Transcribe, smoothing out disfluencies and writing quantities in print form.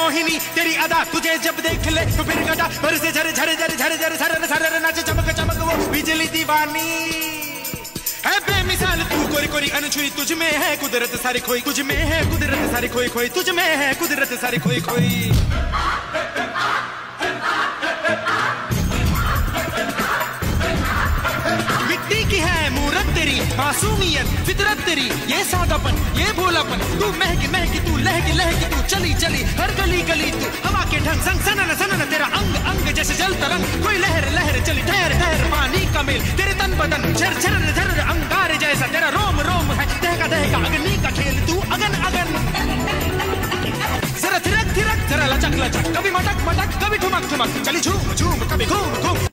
मोहिनी तेरी अदा तुझे जब देख ले तो फिर गदा पर से झरे झरे झरे झरे झरे झरे झरे नाचे चमक चमक वो बिजली दीवानी है बेमिसाल तू कोरी कोरी अनछुई तुझ में है कुदरत सारी खोई तुझ में है कुदरत सारी खोई खोई तुझ में है कुदरत सारी खोई खोई मिट्टी की है मूरत तेरी मासूमियत फितरत तेरी ये सादापन ये भोलापन तू महकी महकी तू लहकी लहकी तू चली चली हर गली गली तू हवा के ढंग संग सनन सनन तेरा अंग अंग जैसे जल तरंग कोई लहर लहर चली ठहर ठहर पानी का मेल तेरे तन बदन झर झर झर अंगारे जैसा तेरा रोम रोम है दहका अग्नि का खेल तू अगन अगन जरा थिरक थिरक जरा लचक लचक कभी मटक मटक कभी ठुमक ठुमक चली झूम झूम कभी घूम घूम